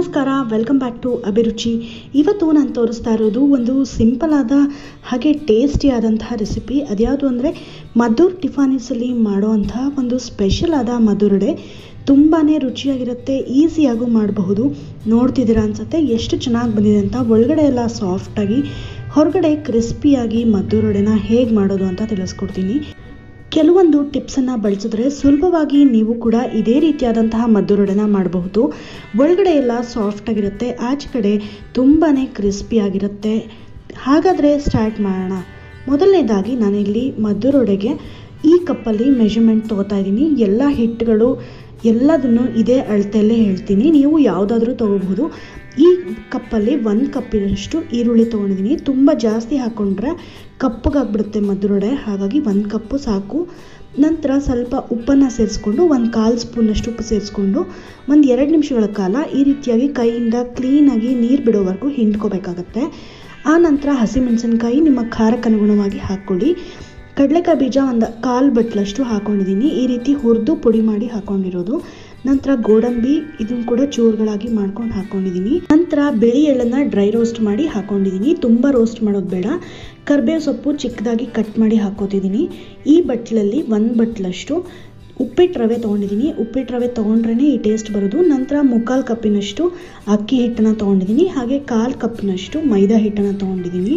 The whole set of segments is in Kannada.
ನಮಸ್ಕಾರ, ವೆಲ್ಕಮ್ ಬ್ಯಾಕ್ ಟು ಅಭಿರುಚಿ. ಇವತ್ತು ನಾನು ತೋರಿಸ್ತಾ ಇರೋದು ಒಂದು ಸಿಂಪಲ್ ಆದ ಹಾಗೆ ಟೇಸ್ಟಿ ಆದಂತಹ ರೆಸಿಪಿ. ಅದ್ಯಾವುದು ಅಂದರೆ ಮದ್ದೂರು ಟಿಫಾನಿಸಲ್ಲಿ ಮಾಡೋವಂತಹ ಒಂದು ಸ್ಪೆಷಲ್ ಆದ ಮದ್ದೂರಡೆ. ತುಂಬಾ ರುಚಿಯಾಗಿರುತ್ತೆ, ಈಸಿಯಾಗೂ ಮಾಡಬಹುದು. ನೋಡ್ತಿದ್ದೀರಾ ಅನ್ಸುತ್ತೆ ಎಷ್ಟು ಚೆನ್ನಾಗಿ ಬಂದಿದೆ ಅಂತ. ಒಳಗಡೆ ಎಲ್ಲ ಸಾಫ್ಟಾಗಿ, ಹೊರಗಡೆ ಕ್ರಿಸ್ಪಿಯಾಗಿ ಮದ್ದೂರಡೆನ ಹೇಗೆ ಮಾಡೋದು ಅಂತ ತಿಳಿಸ್ಕೊಡ್ತೀನಿ. ಕೆಲವೊಂದು ಟಿಪ್ಸನ್ನು ಬಳಸಿದ್ರೆ ಸುಲಭವಾಗಿ ನೀವು ಕೂಡ ಇದೇ ರೀತಿಯಾದಂತಹ ಮದ್ದೂರಡೆನ ಮಾಡಬಹುದು. ಒಳಗಡೆ ಎಲ್ಲ ಸಾಫ್ಟಾಗಿರುತ್ತೆ, ಆಚೆ ಕಡೆ ತುಂಬಾ ಕ್ರಿಸ್ಪಿಯಾಗಿರುತ್ತೆ. ಹಾಗಾದರೆ ಸ್ಟಾರ್ಟ್ ಮಾಡೋಣ. ಮೊದಲನೇದಾಗಿ ನಾನಿಲ್ಲಿ ಮದ್ದೂರೊಡೆಗೆ ಈ ಕಪ್ಪಲ್ಲಿ ಮೆಷರ್ಮೆಂಟ್ ತೊಗೋತಾ ಇದ್ದೀನಿ. ಎಲ್ಲ ಹಿಟ್ಟುಗಳು ಎಲ್ಲದನ್ನು ಇದೇ ಅಳತೆಯಲ್ಲೇ ಹೇಳ್ತೀನಿ, ನೀವು ಯಾವುದಾದ್ರೂ ತೊಗೋಬಹುದು. ಈ ಕಪ್ಪಲ್ಲಿ 1 ಕಪ್ಪಿನಷ್ಟು ಈರುಳ್ಳಿ ತೊಗೊಂಡಿದ್ದೀನಿ. ತುಂಬ ಜಾಸ್ತಿ ಹಾಕ್ಕೊಂಡ್ರೆ ಕಪ್ಪಗಾಗ್ಬಿಡುತ್ತೆ ಮದ್ದೂರೊಡೆ, ಹಾಗಾಗಿ 1 ಕಪ್ಪು ಸಾಕು. ನಂತರ ಸ್ವಲ್ಪ ಉಪ್ಪನ್ನು ಸೇರಿಸ್ಕೊಂಡು 1/4 ಸ್ಪೂನಷ್ಟು ಉಪ್ಪು ಸೇರಿಸ್ಕೊಂಡು 1-2 ನಿಮಿಷಗಳ ಕಾಲ ಈ ರೀತಿಯಾಗಿ ಕೈಯಿಂದ ಕ್ಲೀನಾಗಿ ನೀರು ಬಿಡೋವರೆಗೂ ಹಿಂಡ್ಕೋಬೇಕಾಗತ್ತೆ. ಆ ನಂತರ ಹಸಿಮೆಣಸಿನ್ಕಾಯಿ ನಿಮ್ಮ ಖಾರಕ್ಕೆ ಅನುಗುಣವಾಗಿ ಹಾಕ್ಕೊಳ್ಳಿ. ಕಡಲೆಕಾಯಿ ಬೀಜ 1/4 ಬಟ್ಲಷ್ಟು ಹಾಕ್ಕೊಂಡಿದ್ದೀನಿ, ಈ ರೀತಿ ಹುರಿದು ಪುಡಿ ಮಾಡಿ ಹಾಕ್ಕೊಂಡಿರೋದು. ನಂತರ ಗೋಡಂಬಿ, ಇದನ್ನು ಕೂಡ ಚೂರುಗಳಾಗಿ ಮಾಡ್ಕೊಂಡು ಹಾಕ್ಕೊಂಡಿದ್ದೀನಿ. ನಂತರ ಬಿಳಿ ಎಳ್ಳನ್ನು ಡ್ರೈ ರೋಸ್ಟ್ ಮಾಡಿ ಹಾಕ್ಕೊಂಡಿದ್ದೀನಿ, ತುಂಬ ರೋಸ್ಟ್ ಮಾಡೋದು ಬೇಡ. ಕರಿಬೇವು ಸೊಪ್ಪು ಚಿಕ್ಕದಾಗಿ ಕಟ್ ಮಾಡಿ ಹಾಕ್ಕೋತಿದ್ದೀನಿ. ಈ ಬಟ್ಲಲ್ಲಿ 1 ಬಟ್ಲಷ್ಟು ಉಪ್ಪಿಟ್ಟು ರವೆ ತೊಗೊಂಡಿದ್ದೀನಿ. ಉಪ್ಪಿಟ್ಟು ರವೆ ತೊಗೊಂಡ್ರೇ ಈ ಟೇಸ್ಟ್ ಬರೋದು. ನಂತರ 3/4 ಕಪ್ಪಿನಷ್ಟು ಅಕ್ಕಿ ಹಿಟ್ಟನ್ನು ತೊಗೊಂಡಿದ್ದೀನಿ, ಹಾಗೆ 1/4 ಕಪ್ಪಿನಷ್ಟು ಮೈದಾ ಹಿಟ್ಟನ್ನು ತೊಗೊಂಡಿದ್ದೀನಿ.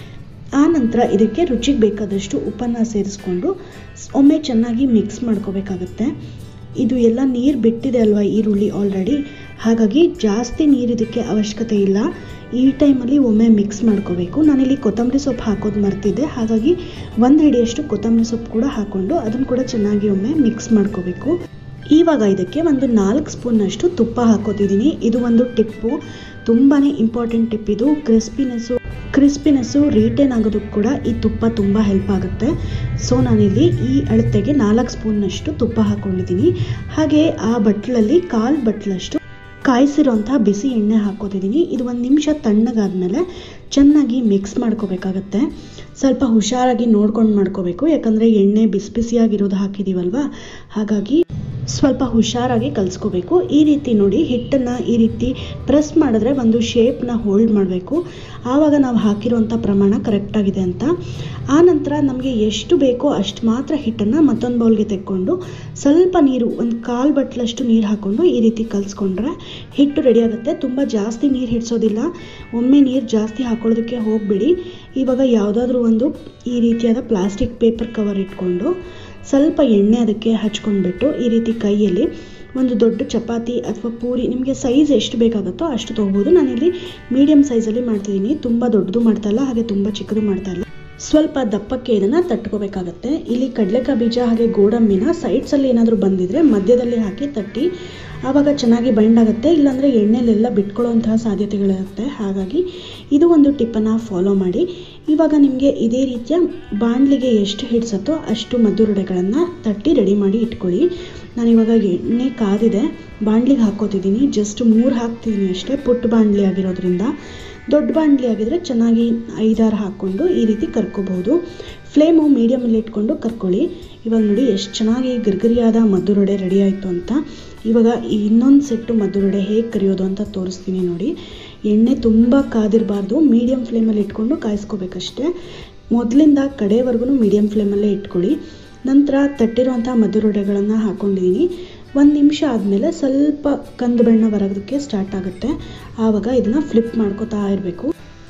ಆ ನಂತರ ಇದಕ್ಕೆ ರುಚಿಗೆ ಬೇಕಾದಷ್ಟು ಉಪ್ಪನ್ನು ಸೇರಿಸ್ಕೊಂಡು ಒಮ್ಮೆ ಚೆನ್ನಾಗಿ ಮಿಕ್ಸ್ ಮಾಡ್ಕೋಬೇಕಾಗತ್ತೆ. ಇದು ಎಲ್ಲ ನೀರು ಬಿಟ್ಟಿದೆ ಅಲ್ವಾ ಈರುಳ್ಳಿ ಆಲ್ರೆಡಿ, ಹಾಗಾಗಿ ಜಾಸ್ತಿ ನೀರು ಇದಕ್ಕೆ ಅವಶ್ಯಕತೆ ಇಲ್ಲ. ಈ ಟೈಮಲ್ಲಿ ಒಮ್ಮೆ ಮಿಕ್ಸ್ ಮಾಡ್ಕೋಬೇಕು. ನಾನಿಲ್ಲಿ ಕೊತ್ತಂಬರಿ ಸೊಪ್ಪು ಹಾಕೋದು ಮರ್ತಿದ್ದೆ, ಹಾಗಾಗಿ 1 ಹಿಡಿಯಷ್ಟು ಕೊತ್ತಂಬರಿ ಸೊಪ್ಪು ಕೂಡ ಹಾಕ್ಕೊಂಡು ಅದನ್ನು ಕೂಡ ಚೆನ್ನಾಗಿ ಒಮ್ಮೆ ಮಿಕ್ಸ್ ಮಾಡ್ಕೋಬೇಕು. ಇವಾಗ ಇದಕ್ಕೆ 4 ಸ್ಪೂನಷ್ಟು ತುಪ್ಪ ಹಾಕೋತಿದ್ದೀನಿ. ಇದು ಒಂದು ಟಿಪ್ಪು, ತುಂಬಾ ಇಂಪಾರ್ಟೆಂಟ್ ಟಿಪ್ ಇದು. ಕ್ರಿಸ್ಪಿನೆಸ್ಸು ರಿಟೇನ್ ಆಗೋದಕ್ಕೆ ಕೂಡ ಈ ತುಪ್ಪ ತುಂಬ ಹೆಲ್ಪ್ ಆಗುತ್ತೆ. ಸೊ ನಾನಿಲ್ಲಿ ಈ ಅಳತೆಗೆ 4 ಸ್ಪೂನ್ನಷ್ಟು ತುಪ್ಪ ಹಾಕ್ಕೊಂಡಿದ್ದೀನಿ. ಹಾಗೆ ಆ ಬಟ್ಲಲ್ಲಿ 1/4 ಬಟ್ಲಷ್ಟು ಕಾಯಿಸಿರೋಂಥ ಬಿಸಿ ಎಣ್ಣೆ ಹಾಕೋತಿದ್ದೀನಿ. ಇದು 1 ನಿಮಿಷ ತಣ್ಣಗಾದ್ಮೇಲೆ ಚೆನ್ನಾಗಿ ಮಿಕ್ಸ್ ಮಾಡ್ಕೋಬೇಕಾಗತ್ತೆ. ಸ್ವಲ್ಪ ಹುಷಾರಾಗಿ ನೋಡ್ಕೊಂಡು ಮಾಡ್ಕೋಬೇಕು, ಯಾಕಂದರೆ ಎಣ್ಣೆ ಬಿಸಿಯಾಗಿರೋದು ಹಾಕಿದ್ದೀವಲ್ವ, ಹಾಗಾಗಿ ಸ್ವಲ್ಪ ಹುಷಾರಾಗಿ ಕಲಿಸ್ಕೋಬೇಕು. ಈ ರೀತಿ ನೋಡಿ, ಹಿಟ್ಟನ್ನು ಈ ರೀತಿ ಪ್ರೆಸ್ ಮಾಡಿದ್ರೆ ಒಂದು ಶೇಪ್ನ ಹೋಲ್ಡ್ ಮಾಡಬೇಕು, ಆವಾಗ ನಾವು ಹಾಕಿರೋಂಥ ಪ್ರಮಾಣ ಕರೆಕ್ಟಾಗಿದೆ ಅಂತ. ಆ ನಂತರ ನಮಗೆ ಎಷ್ಟು ಬೇಕೋ ಅಷ್ಟು ಮಾತ್ರ ಹಿಟ್ಟನ್ನು ಮತ್ತೊಂದು ಬೌಲ್ಗೆ ತೆಕ್ಕೊಂಡು ಸ್ವಲ್ಪ ನೀರು, 1/4 ಬಟ್ಲಷ್ಟು ನೀರು ಹಾಕ್ಕೊಂಡು ಈ ರೀತಿ ಕಲಿಸ್ಕೊಂಡ್ರೆ ಹಿಟ್ಟು ರೆಡಿ ಆಗುತ್ತೆ. ತುಂಬ ಜಾಸ್ತಿ ನೀರು ಹಿಡಿಸೋದಿಲ್ಲ, ಒಮ್ಮೆ ನೀರು ಜಾಸ್ತಿ ಹಾಕೊಳ್ಳೋದಕ್ಕೆ ಹೋಗಬೇಡಿ. ಇವಾಗ ಯಾವುದಾದ್ರೂ ಒಂದು ಈ ರೀತಿಯಾದ ಪ್ಲಾಸ್ಟಿಕ್ ಪೇಪರ್ ಕವರ್ ಇಟ್ಕೊಂಡು ಸ್ವಲ್ಪ ಎಣ್ಣೆ ಅದಕ್ಕೆ ಹಚ್ಕೊಂಡ್ಬಿಟ್ಟು ಈ ರೀತಿ ಕೈಯಲ್ಲಿ ಒಂದು ದೊಡ್ಡ ಚಪಾತಿ ಅಥವಾ ಪೂರಿ, ನಿಮಗೆ ಸೈಜ್ ಎಷ್ಟು ಬೇಕಾಗುತ್ತೋ ಅಷ್ಟು ತೊಗೋಬೋದು. ನಾನಿಲ್ಲಿ ಮೀಡಿಯಮ್ ಸೈಜಲ್ಲಿ ಮಾಡ್ತಿದ್ದೀನಿ, ತುಂಬ ದೊಡ್ಡದು ಮಾಡ್ತಾ ಇಲ್ಲ, ಹಾಗೆ ತುಂಬ ಚಿಕ್ಕದು ಮಾಡ್ತಾ ಇಲ್ಲ. ಸ್ವಲ್ಪ ದಪ್ಪಕ್ಕೆ ಇದನ್ನು ತಟ್ಕೋಬೇಕಾಗತ್ತೆ. ಇಲ್ಲಿ ಕಡಲೆಕಾಯಿ ಬೀಜ ಹಾಗೆ ಗೋಡಂಬಿನ ಸೈಡ್ಸಲ್ಲಿ ಏನಾದರೂ ಬಂದಿದ್ರೆ ಮಧ್ಯದಲ್ಲಿ ಹಾಕಿ ತಟ್ಟಿ, ಆವಾಗ ಚೆನ್ನಾಗಿ ಬೈಂಡ್ ಆಗುತ್ತೆ. ಇಲ್ಲಾಂದರೆ ಎಣ್ಣೆಲೆಲ್ಲ ಬಿಟ್ಕೊಳ್ಳೋಂತಹ ಸಾಧ್ಯತೆಗಳಿರುತ್ತೆ, ಹಾಗಾಗಿ ಇದು ಒಂದು ಟಿಪ್ಪನ್ನು ಫಾಲೋ ಮಾಡಿ. ಇವಾಗ ನಿಮಗೆ ಇದೇ ರೀತಿಯ ಬಾಣಲಿಗೆ ಎಷ್ಟು ಹಿಡಿಸುತ್ತೋ ಅಷ್ಟು ಮದ್ದೂರೊಡೆಗಳನ್ನು ತಟ್ಟಿ ರೆಡಿ ಮಾಡಿ ಇಟ್ಕೊಳ್ಳಿ. ನಾನಿವಾಗ ಎಣ್ಣೆ ಕಾದಿದೆ, ಬಾಣಲಿಗೆ ಹಾಕೋತಿದ್ದೀನಿ. ಜಸ್ಟ್ 3 ಹಾಕ್ತಿದ್ದೀನಿ ಅಷ್ಟೇ, ಪುಟ್ಟ ಬಾಣಲಿ ಆಗಿರೋದ್ರಿಂದ. ದೊಡ್ಡ ಬಾಣಲಿ ಆಗಿದ್ರೆ ಚೆನ್ನಾಗಿ 5-6 ಹಾಕ್ಕೊಂಡು ಈ ರೀತಿ ಕರ್ಕೋಬಹುದು. ಫ್ಲೇಮು ಮೀಡಿಯಮಲ್ಲಿ ಇಟ್ಕೊಂಡು ಕರ್ಕೊಳ್ಳಿ. ಇವಾಗ ನೋಡಿ ಎಷ್ಟು ಚೆನ್ನಾಗಿ ಗರ್ಗರಿಯಾದ ಮದ್ದೂರೊಡೆ ರೆಡಿ ಆಯಿತು ಅಂತ. ಇವಾಗ ಇನ್ನೊಂದು ಸೆಟ್ಟು ಮದ್ದೂರೊಡೆ ಹೇಗೆ ಕರಿಯೋದು ಅಂತ ತೋರಿಸ್ತೀನಿ ನೋಡಿ. ಎಣ್ಣೆ ತುಂಬ ಕಾದಿರಬಾರ್ದು, ಮೀಡಿಯಮ್ ಫ್ಲೇಮಲ್ಲಿ ಇಟ್ಕೊಂಡು ಕಾಯಿಸ್ಕೋಬೇಕಷ್ಟೆ. ಮೊದಲಿಂದ ಕಡೆವರೆಗೂ ಮೀಡಿಯಮ್ ಫ್ಲೇಮಲ್ಲೇ ಇಟ್ಕೊಳ್ಳಿ. ನಂತರ ತಟ್ಟಿರುವಂಥ ಮದ್ದೂರೊಡೆಗಳನ್ನು ಹಾಕ್ಕೊಂಡಿದ್ದೀನಿ. 1 ನಿಮಿಷ ಆದಮೇಲೆ ಸ್ವಲ್ಪ ಕಂದು ಬಣ್ಣ ಬರೋದಕ್ಕೆ ಸ್ಟಾರ್ಟ್ ಆಗುತ್ತೆ, ಆವಾಗ ಇದನ್ನು ಫ್ಲಿಪ್ ಮಾಡ್ಕೋತಾ ಇರಬೇಕು.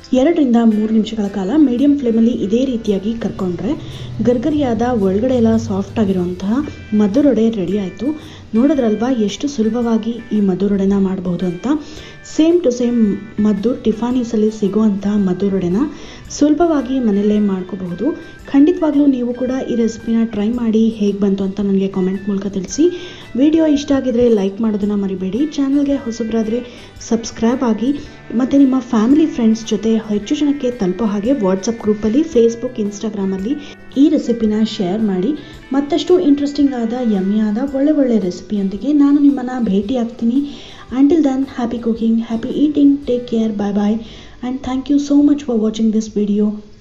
2-3 ನಿಮಿಷಗಳ ಕಾಲ ಮೀಡಿಯಮ್ ಫ್ಲೇಮಲ್ಲಿ ಇದೇ ರೀತಿಯಾಗಿ ಕರ್ಕೊಂಡ್ರೆ ಗರ್ಗರಿಯಾದ ಒಳಗಡೆ ಎಲ್ಲ ಸಾಫ್ಟ್ ಆಗಿರುವಂತಹ ಮದ್ದೂರೊಡೆ ರೆಡಿ ಆಯಿತು. ನೋಡಿದ್ರಲ್ವಾ ಎಷ್ಟು ಸುಲಭವಾಗಿ ಈ ಮದ್ದೂರೊಡೆನ ಮಾಡಬಹುದು ಅಂತ. ಸೇಮ್ ಟು ಸೇಮ್ ಮದ್ದೂರು ಟಿಫಾನಿಸಲ್ಲಿ ಸಿಗುವಂಥ ಮದ್ದೂರೊಡೆನ ಸುಲಭವಾಗಿ ಮನೆಯಲ್ಲೇ ಮಾಡ್ಕೋಬಹುದು. ಖಂಡಿತವಾಗ್ಲೂ ನೀವು ಕೂಡ ಈ ರೆಸಿಪಿನ ಟ್ರೈ ಮಾಡಿ ಹೇಗೆ ಬಂತು ಅಂತ ನನಗೆ ಕಾಮೆಂಟ್ ಮೂಲಕ ತಿಳಿಸಿ. ವಿಡಿಯೋ ಇಷ್ಟ ಆಗಿದ್ರೆ ಲೈಕ್ ಮಾಡೋದನ್ನು ಮರಿಬೇಡಿ. ಚಾನಲ್ಗೆ ಹೊಸಬರಾದರೆ ಸಬ್ಸ್ಕ್ರೈಬ್ ಆಗಿ, ಮತ್ತು ನಿಮ್ಮ ಫ್ಯಾಮಿಲಿ ಫ್ರೆಂಡ್ಸ್ ಜೊತೆ ಹೆಚ್ಚು ಜನಕ್ಕೆ ತಲುಪೋ ಹಾಗೆ ವಾಟ್ಸಪ್ ಗ್ರೂಪಲ್ಲಿ, ಫೇಸ್ಬುಕ್, ಇನ್ಸ್ಟಾಗ್ರಾಮಲ್ಲಿ ಈ ರೆಸಿಪಿನ ಶೇರ್ ಮಾಡಿ. ಮತ್ತಷ್ಟು ಇಂಟ್ರೆಸ್ಟಿಂಗ್ ಆದ, ಯಮ್ಮಿ ಆದ ಒಳ್ಳೆ ರೆಸಿಪಿಯೊಂದಿಗೆ ನಾನು ನಿಮ್ಮನ್ನು ಭೇಟಿ ಆಗ್ತೀನಿ. Until then, happy cooking, happy eating, take care, bye bye, and thank you so much for watching this video.